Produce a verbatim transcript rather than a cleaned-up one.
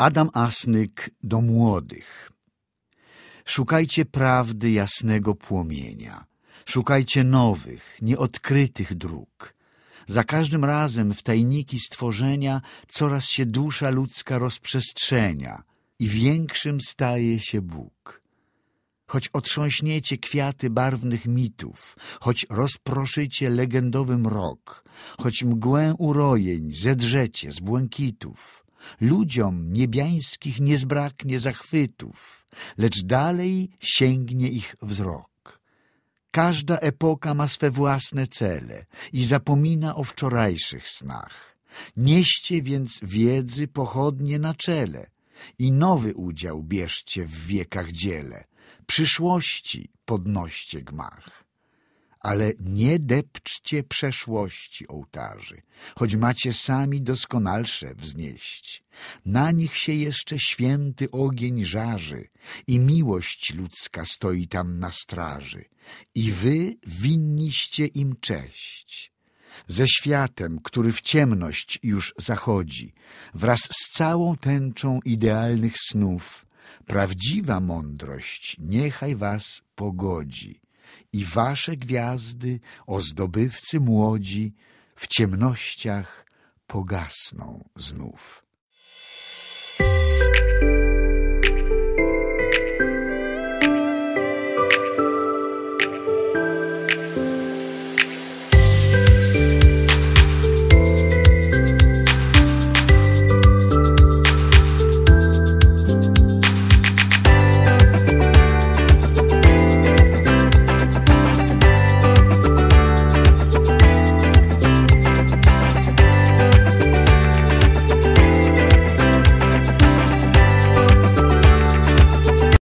Adam Asnyk do młodych. Szukajcie prawdy jasnego płomienia. Szukajcie nowych, nieodkrytych dróg. Za każdym razem w tajniki stworzenia coraz się dusza ludzka rozprzestrzenia i większym staje się Bóg. Choć otrząśniecie kwiaty barwnych mitów, choć rozproszycie legendowy mrok, choć mgłę urojeń zedrzecie z błękitów, ludziom niebiańskich nie zbraknie zachwytów, lecz dalej sięgnie ich wzrok. Każda epoka ma swe własne cele i zapomina o wczorajszych snach. Nieście więc wiedzy pochodnie na czele i nowy udział bierzcie w wiekach dziele. Przyszłości podnoście gmach. Ale nie depczcie przeszłości ołtarzy, choć macie sami doskonalsze wznieść. Na nich się jeszcze święty ogień żarzy i miłość ludzka stoi tam na straży. I wy winniście im cześć. Ze światem, który w ciemność już zachodzi, wraz z całą tęczą idealnych snów, prawdziwa mądrość niechaj was pogodzi i wasze gwiazdy, o zdobywcy młodzi, w ciemnościach pogasną znów.